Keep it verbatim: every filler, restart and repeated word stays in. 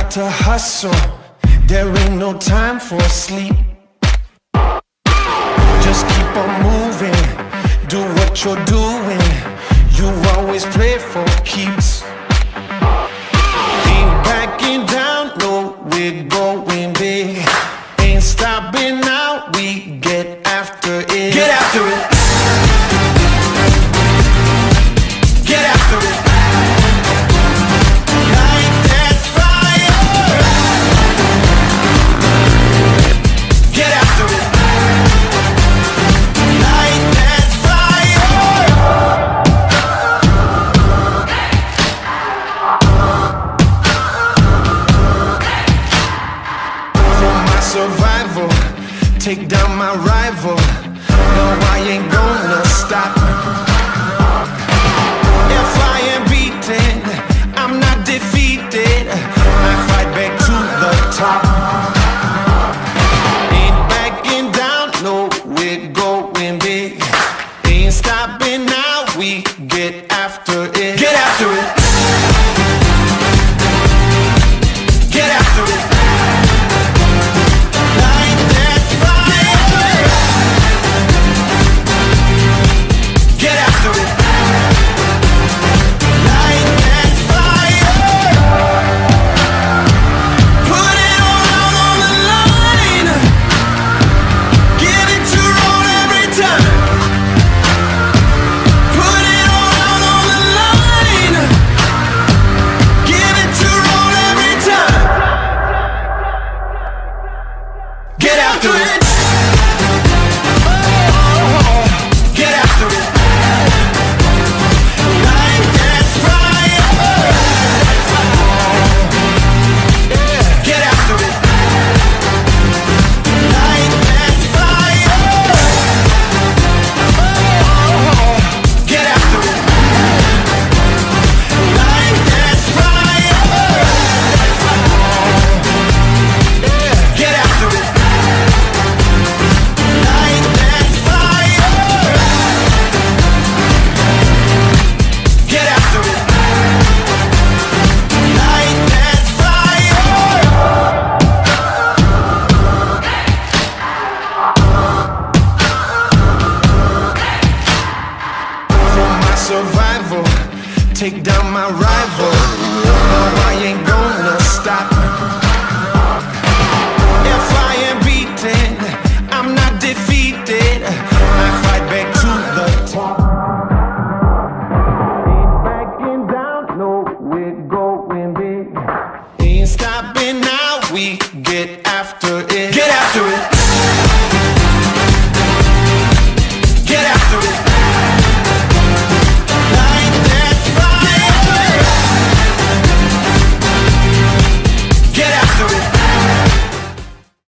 got to hustle, there ain't no time for sleep. Just keep on moving, do what you're doing. You always play for keeps. Ain't backing down, no, we're going big. Ain't stopping now, we get after it. Get after it. Get after it. Light that fire. Get after it. Light that fire. For my survival, take down my rival. No, I ain't gonna stop. If I am beaten, I'm not defeated. I fight back to the top. Ain't backing down, no, we're going big. Ain't stopping now, we get after it. Get after it. Get after it. Light that fire. Get after it. Light that fire. Put it all out on the line. Give it your all every time. Put it all out on the line. Give it your all every time. Get after it. Get after it. Light that fire. Get after it. Light that fire. Get after it. Light that fire. Get after it. Light that fire. Get after it. Light that fire. For my survival, take down